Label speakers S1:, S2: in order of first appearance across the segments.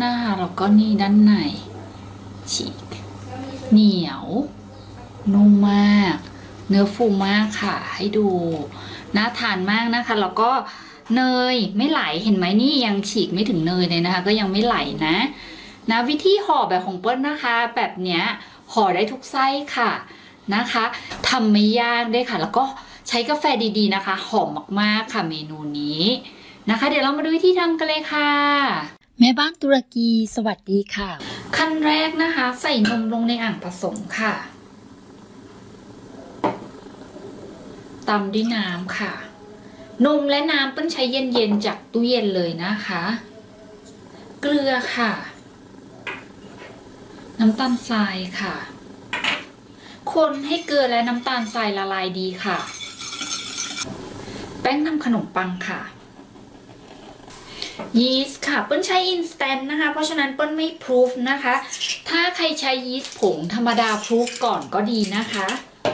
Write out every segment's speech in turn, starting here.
S1: นะคะแล้วก็นี่ด้านในฉีกเหนียวนุ่มมากเนื้อฟูมากค่ะให้ดูน่าทานมากนะคะแล้วก็เนยไม่ไหลเห็นไหมนี่ยังฉีกไม่ถึงเนยเลยนะคะก็ยังไม่ไหลนะวิธีห่อแบบของเปิ้ลนะคะแบบเนี้ยห่อได้ทุกไส้ค่ะนะคะทำไม่ยากด้วยค่ะแล้วก็ใช้กาแฟดีๆนะคะหอมมากๆค่ะเมนูนี้นะคะเดี๋ยวเรามาดูวิธีทำกันเลยค่ะแม่บ้านตุรกีสวัสดีค่ะขั้นแรกนะคะใส่นมลงในอ่างผสมค่ะตำด้วยน้ำค่ะนมและน้ำเปิ้ลใช้เย็นๆจากตู้เย็นเลยนะคะเกลือค่ะน้ำตาลทรายค่ะคนให้เกลือและน้ำตาลทรายละลายดีค่ะแป้งทำขนมปังค่ะยีสต์ค่ะเปิ้ลใช้อินสแตนต์นะคะเพราะฉะนั้นเปิ้ลไม่พรูฟนะคะถ้าใครใช้ยีสต์ผงธรรมดาพรูฟก่อนก็ดีนะคะ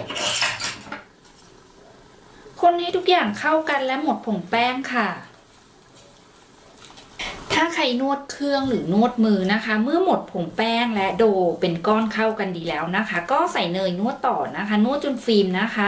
S1: คนให้ทุกอย่างเข้ากันและหมดผงแป้งค่ะถ้าใครนวดเครื่องหรือนวดมือนะคะเมื่อหมดผงแป้งและโดเป็นก้อนเข้ากันดีแล้วนะคะก็ใส่เนยนวดต่อนะคะนวดจนฟิล์มนะคะ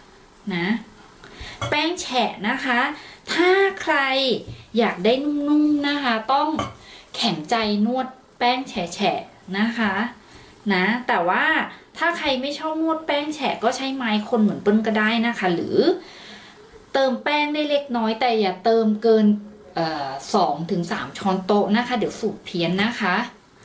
S1: แป้งแฉะนะคะถ้าใครอยากได้นุ่มๆนะคะต้องแข็งใจนวดแป้งแฉะๆนะคะแต่ว่าถ้าใครไม่ชอบนวดแป้งแฉะก็ใช้ไม้คนเหมือนเปิ้ลก็ได้นะคะหรือเติมแป้งได้เล็กน้อยแต่อย่าเติมเกิน2-3 ช้อนโต๊ะนะคะเดี๋ยวสูตรเพี้ยนนะคะ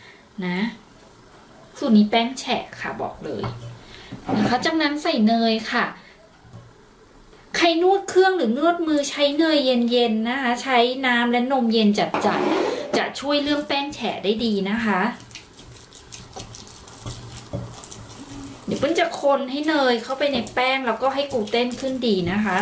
S1: สูตรนี้แป้งแฉะค่ะบอกเลยนะคะจากนั้นใส่เนยค่ะใครนวดเครื่องหรือนวดมือใช้เนยเย็นๆนะคะใช้น้ำและนมเย็นจัดจะช่วยเรื่องแป้งแฉะได้ดีนะคะเดี๋ยวเปิ้ลจะคนให้เนยเข้าไปในแป้งแล้วก็ให้กลูเตนขึ้นดีนะคะ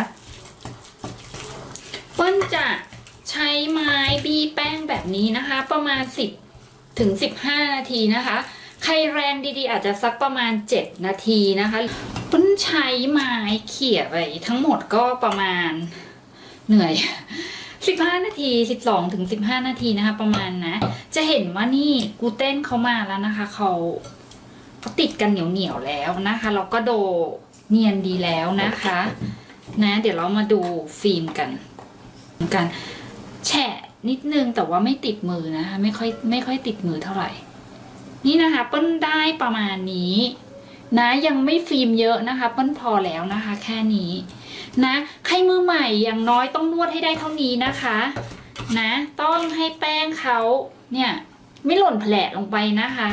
S1: เปิ้ลจะใช้ไม้บีแป้งแบบนี้นะคะประมาณ10-15 นาทีนะคะใครแรงดีๆอาจจะสักประมาณ7 นาทีนะคะเปิ้ลใช้ไม้เขี่ยไปทั้งหมดก็ประมาณเหนื่อย15 นาที12-15 นาทีนะคะประมาณจะเห็นว่านี่กลูเตนเขามาแล้วนะคะเขาติดกันเหนียวๆแล้วนะคะแล้วก็โดเนียนดีแล้วนะคะเดี๋ยวเรามาดูฟิล์มกันแฉะนิดนึงแต่ว่าไม่ติดมือนะคะไม่ค่อยติดมือเท่าไหร่นี่นะคะเปิ้ลได้ประมาณนี้ยังไม่ฟิล์มเยอะนะคะเปิ้ลพอแล้วนะคะแค่นี้ใครมือใหม่อย่างน้อยต้องนวดให้ได้เท่านี้นะคะต้องให้แป้งเขาเนี่ยไม่หล่นแผลลงไปนะคะ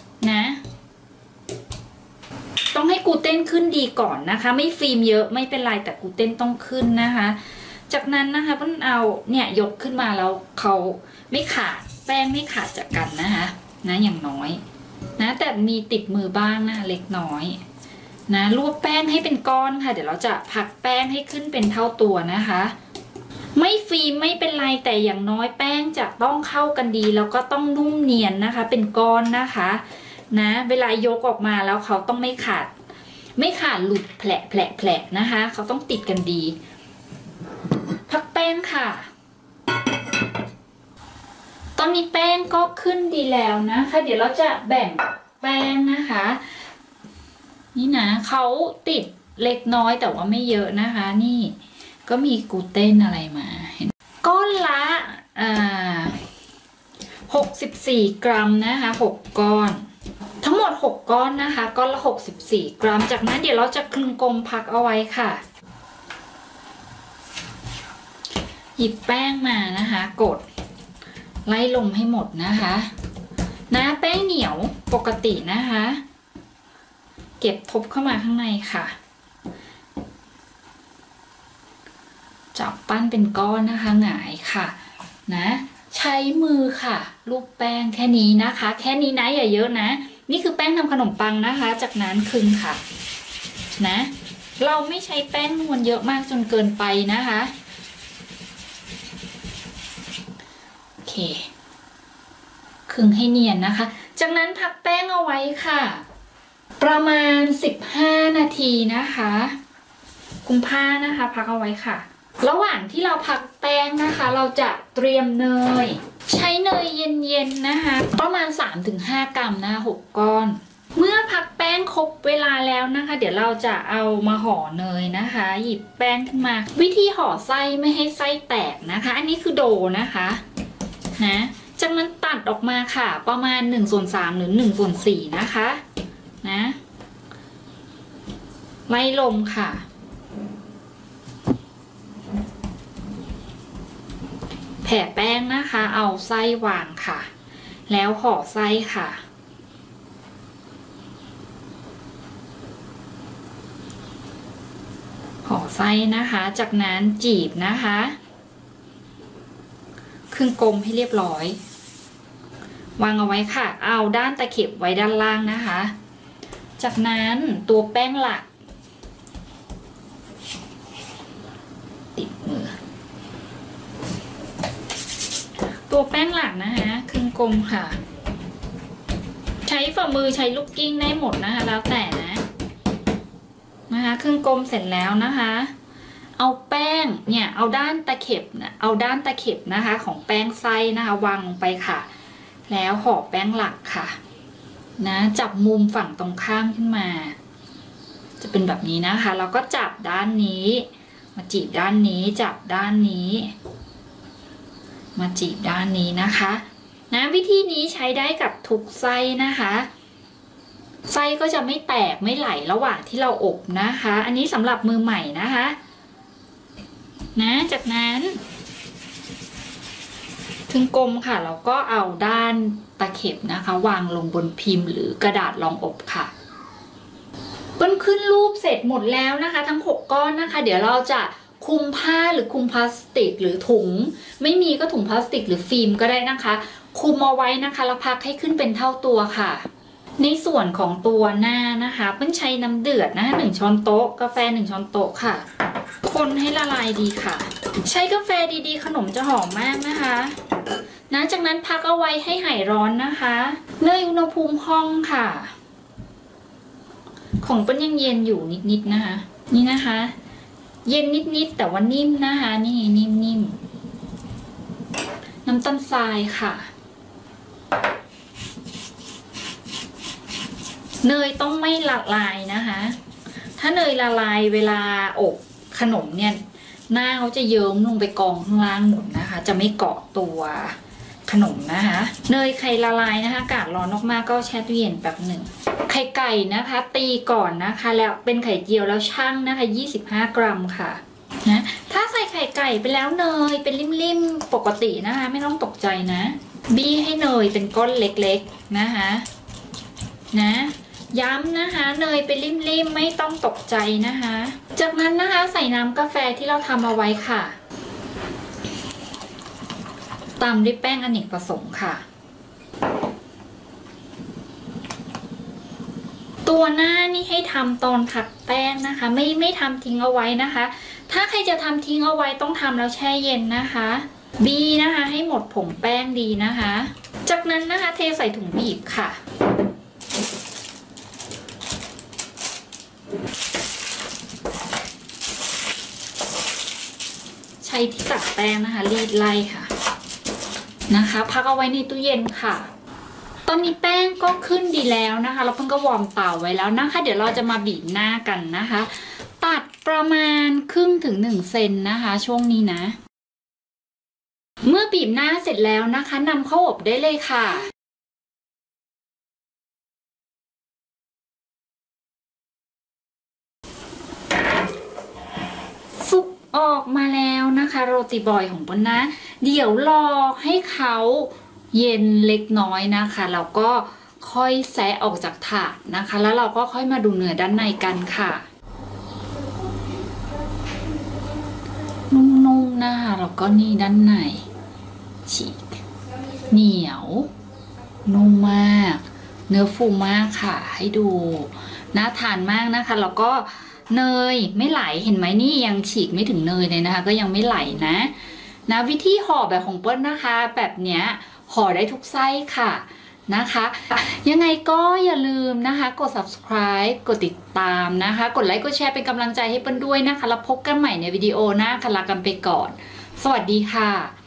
S1: ต้องให้กลูเตนขึ้นดีก่อนนะคะไม่ฟิล์มเยอะไม่เป็นไรแต่กลูเตนต้องขึ้นนะคะจากนั้นนะคะเปิ้ลเอาเนี่ยยกขึ้นมาแล้วเขาไม่ขาดแป้งไม่ขาดจากกันนะคะอย่างน้อยแต่มีติดมือบ้างนะคะเล็กน้อยรวบแป้งให้เป็นก้อนค่ะเดี๋ยวเราจะผักแป้งให้ขึ้นเป็นเท่าตัวนะคะไม่ฟิล์มไม่เป็นไรแต่อย่างน้อยแป้งจะต้องเข้ากันดีแล้วก็ต้องนุ่มเนียนนะคะเป็นก้อนนะคะเวลายกออกมาแล้วเขาต้องไม่ขาดหลุดแผลนะคะเขาต้องติดกันดีพักแป้งค่ะตอนนี้แป้งก็ขึ้นดีแล้วนะคะเดี๋ยวเราจะแบ่งแป้งนะคะนี่เขาติดเล็กน้อยแต่ว่าไม่เยอะนะคะนี่ก็มีกลูเตนอะไรมาเห็นก้อนละ64 กรัมนะคะ6 ก้อนทั้งหมด6 ก้อนนะคะก้อนละ64 กรัมจากนั้นเดี๋ยวเราจะคลึงกลมพักเอาไว้ค่ะหยิบแป้งมานะคะกดไล่ลมให้หมดนะคะแป้งเหนียวปกตินะคะเก็บทบเข้ามาข้างในค่ะจับปั้นเป็นก้อนนะคะหงายค่ะใช้มือค่ะลูบแป้งแค่นี้นะคะแค่นี้อย่าเยอะนี่คือแป้งทำขนมปังนะคะจากนั้นคลึงค่ะเราไม่ใช้แป้งนวลเยอะมากจนเกินไปนะคะโอเคคลึงให้เนียนนะคะจากนั้นพักแป้งเอาไว้ค่ะประมาณ15 นาทีนะคะคุมผ้านะคะพักเอาไว้ค่ะระหว่างที่เราพักแป้งนะคะเราจะเตรียมเนยใช้เนยเย็นๆนะคะประมาณ 3-5 กรัมนะ6 ก้อนเมื่อพักแป้งครบเวลาแล้วนะคะเดี๋ยวเราจะเอามาห่อเนยนะคะหยิบแป้งขึ้นมาวิธีห่อไส้ไม่ให้ไส้แตกนะคะอันนี้คือโดนะคะนะจากนั้นตัดออกมาค่ะประมาณ1/3หรือ1/4นะคะนะไล่ลมค่ะแผ่แป้งนะคะเอาไส้วางค่ะแล้วห่อไส้ค่ะห่อไส้นะคะจากนั้นจีบนะคะครึ่งกลมให้เรียบร้อยวางเอาไว้ค่ะเอาด้านตะเข็บไว้ด้านล่างนะคะจากนั้นตัวแป้งหลักติดมือตัวแป้งหลักนะคะครึ่งกลมค่ะใช้ฝ่ามือใช้ลูกกิ้งได้หมดนะคะแล้วแต่นะคะครึ่งกลมเสร็จแล้วนะคะเอาแป้งเนี่ยเอาด้านตะเข็บนะเอาด้านตะเข็บนะคะของแป้งไส้นะคะวางลงไปค่ะแล้วห่อแป้งหลักค่ะนะจับมุมฝั่งตรงข้ามขึ้นมาจะเป็นแบบนี้นะคะเราก็จับด้านนี้มาจีบด้านนี้จับด้านนี้มาจีบด้านนี้นะคะนะวิธีนี้ใช้ได้กับทุกไส้นะคะไส้ก็จะไม่แตกไม่ไหลระหว่างที่เราอบนะคะอันนี้สำหรับมือใหม่นะคะนะจากนั้นถึงกลมค่ะเราก็เอาด้านตะเข็บนะคะวางลงบนพิมพ์หรือกระดาษรองอบค่ะเปิ้ลขึ้นรูปเสร็จหมดแล้วนะคะทั้ง6 ก้อนนะคะเดี๋ยวเราจะคลุมผ้าหรือคลุมพลาสติกหรือถุงไม่มีก็ถุงพลาสติกหรือฟิล์มก็ได้นะคะคลุมเอาไว้นะคะแล้วพักให้ขึ้นเป็นเท่าตัวค่ะในส่วนของตัวหน้านะคะเปิ้ลใช้น้ำเดือดนะคะ1 ช้อนโต๊ะกาแฟ1 ช้อนโต๊ะค่ะคนให้ละลายดีค่ะใช้กาแฟดีๆขนมจะหอมมากนะคะจากนั้นพักเอาไว้ให้หายร้อนนะคะเนยอุณหภูมิห้องค่ะของเปิ้ลยังเย็นอยู่นิดๆนะคะนี่นะคะเย็นนิดๆแต่ว่านิ่มนะคะนี่นิ่มๆน้ำตาลทรายค่ะเนยต้องไม่ละลายนะคะถ้าเนยละลายเวลาอบขนมเนี่ยหน้าเขาจะเยิ้มลงไปกองข้างล่างหมดนะคะจะไม่เกาะตัวขนมนะคะเนยไข่ละลายนะคะอากาศร้อนมากๆก็แช่ตู้เย็นแบบหนึ่งไข่ไก่นะคะตีก่อนนะคะแล้วเป็นไข่เจียวแล้วชั่งนะคะ25 กรัมค่ะนะถ้าใส่ไข่ไก่ไปแล้วเนยเป็นริ่มๆปกตินะคะไม่ต้องตกใจนะบี้ให้เนยเป็นก้อนเล็กๆนะคะนะย้ำนะคะเนยเป็นริ่มๆไม่ต้องตกใจนะคะจากนั้นนะคะใส่น้ำกาแฟที่เราทำเอาไว้ค่ะตามด้วยแป้งอเนกประสงค์ค่ะตัวหน้านี่ให้ทำตอนพักแป้งนะคะไม่ทำทิ้งเอาไว้นะคะถ้าใครจะทำทิ้งเอาไว้ต้องทำแล้วแช่เย็นนะคะบีนะคะให้หมดผงแป้งดีนะคะจากนั้นนะคะเทใส่ถุงบีบค่ะใช้ที่ตักแป้งนะคะรีดไล่ค่ะนะคะพักเอาไว้ในตู้เย็นค่ะตอนนี้แป้งก็ขึ้นดีแล้วนะคะเราเพิ่งก็วอร์มเตาไว้แล้วนะคะเดี๋ยวเราจะมาบีบหน้ากันนะคะตัดประมาณครึ่งถึง1 เซนนะคะช่วงนี้นะเมื่อบีบหน้าเสร็จแล้วนะคะนำเข้าอบได้เลยค่ะสุกออกมาแล้วนะคะโรตีบอยของเปิ้ลนะเดี๋ยวรอให้เขาเย็นเล็กน้อยนะคะแล้วก็ค่อยแซะออกจากถาดนะคะแล้วเราก็ค่อยมาดูเนื้อด้านในกันค่ะนุ่มๆนะคะแล้วก็นี่ด้านในฉีกเหนียวนุ่มมากเนื้อฟูมากค่ะให้ดูน่าทานมากนะคะแล้วก็เนยไม่ไหลเห็นไหมนี่ยังฉีกไม่ถึงเนยเลยนะคะก็ยังไม่ไหลนะวิธีห่อแบบของเปิ้ลนะคะแบบเนี้ยห่อได้ทุกไส้ค่ะนะคะยังไงก็อย่าลืมนะคะกด subscribe กดติดตามนะคะกดไลค์กดแชร์เป็นกำลังใจให้เปิ้ลด้วยนะคะแล้วพบกันใหม่ในวิดีโอหน้าค่ะลากันไปก่อนสวัสดีค่ะ